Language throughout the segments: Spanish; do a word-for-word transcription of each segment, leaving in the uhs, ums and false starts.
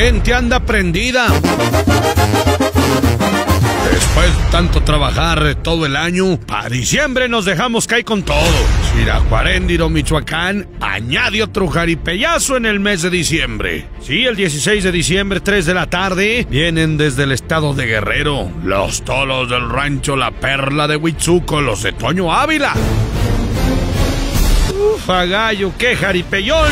gente anda prendida. Después de tanto trabajar todo el año, para diciembre nos dejamos caer con todo. Siracuaréndiro, Michoacán, añade otro jaripellazo en el mes de diciembre. Sí, el dieciséis de diciembre, tres de la tarde, vienen desde el estado de Guerrero los toros del rancho La Perla de Huitzuco, los de Toño Ávila. Ufa, gallo, qué jaripellón.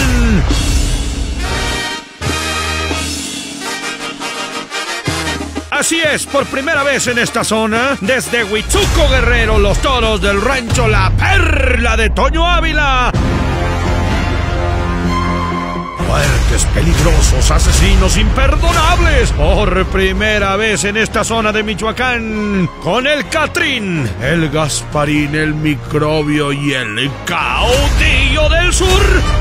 Así es, por primera vez en esta zona, desde Huitzuco, Guerrero, los toros del rancho La Perla de Toño Ávila. Fuertes, peligrosos, asesinos imperdonables. Por primera vez en esta zona de Michoacán, con el Catrín, el Gasparín, el Microbio y el Caudillo del Sur.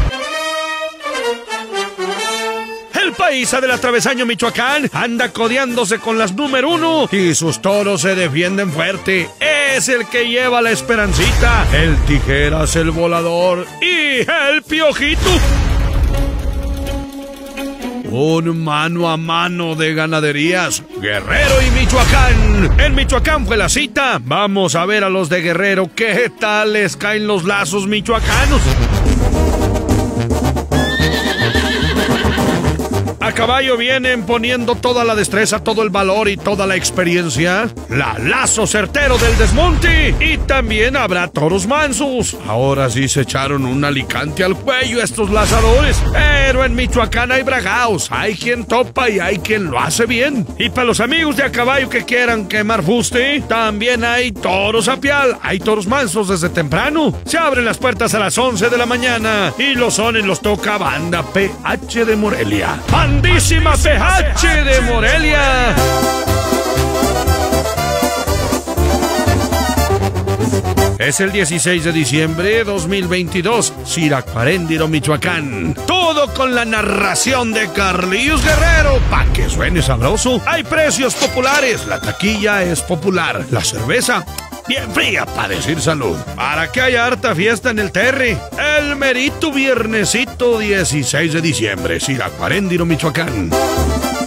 El paisa del Atravesaño Michoacán anda codeándose con las número uno y sus toros se defienden fuerte. Es el que lleva la Esperancita, el Tijeras, el Volador y el Piojito. Un mano a mano de ganaderías, Guerrero y Michoacán. En Michoacán fue la cita. Vamos a ver a los de Guerrero qué tal les caen los lazos michoacanos. A caballo vienen poniendo toda la destreza, todo el valor y toda la experiencia. La lazo certero del desmonte. Y también habrá toros mansos. Ahora sí se echaron un alicante al cuello estos lazadores. Pero en Michoacán hay bragaos. Hay quien topa y hay quien lo hace bien. Y para los amigos de a caballo que quieran quemar fuste, también hay toros a pial. Hay toros mansos desde temprano. Se abren las puertas a las once de la mañana. Y los sones los toca Banda P H de Morelia. Bandísima P H de Morelia. Es el dieciséis de diciembre dos mil veintidós, Siracuaréndiro, Michoacán. Todo con la narración de Carlillos Guerrero, pa' que suene sabroso. Hay precios populares, la taquilla es popular, la cerveza bien fría para decir salud. Para que haya harta fiesta en el Terry. El merito viernesito dieciséis de diciembre, Siracuaréndiro, Michoacán.